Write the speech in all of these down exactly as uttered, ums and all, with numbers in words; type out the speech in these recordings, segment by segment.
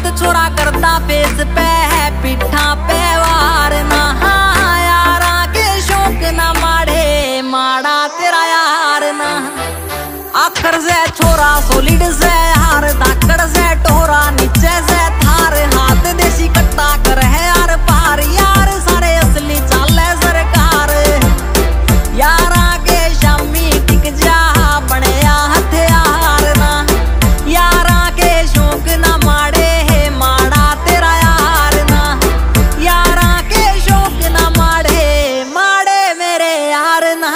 छोरा करता फेस पे है पिठा पे वार ना। यारा के शौक ना माड़े माड़ा तेरा यार ना। आखर से छोरा सोलिड से हार धाकड़ से टोरा नीचे से थार हाथ देसी कट्टा कर है यार पार यार सारे असली चाले सरकार। यारा के शामी टिक जा बने हथियार ना। यारा के शौक ना माड़े है माड़ा तेरा यार ना। यारा के शौक ना माड़े माड़े मेरे यार ना।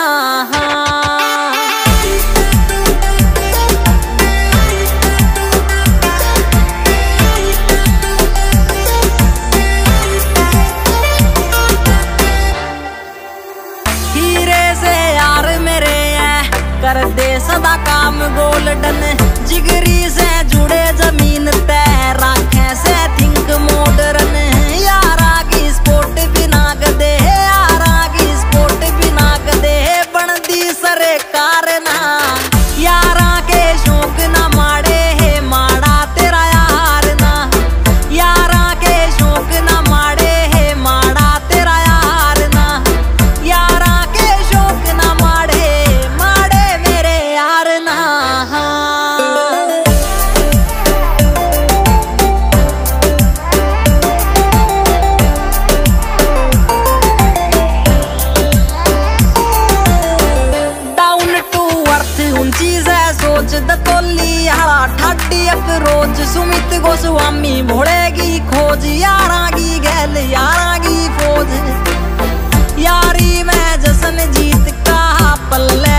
कर दे सदा काम गोल्डन जिगरी से जुड़े जमीन तय राखे से थिंक मॉडर्न। यारा की स्पोर्ट बिना गदे यारा की स्पोर्ट बिना गदे बनदी सरकार ना। यारा के शौक ना माड़े है माड़ा तेरा यार ना। यारा के शौक ना माड़े है माड़ा तेरा यार ना। यारा के शौक ना माड़े दतोली हरा ठाटी एक रोज सुमित गोस्वामी भोड़ेगी खोज। यारा की गैल यारा की फौज यारी में जसन जीत का पल्ले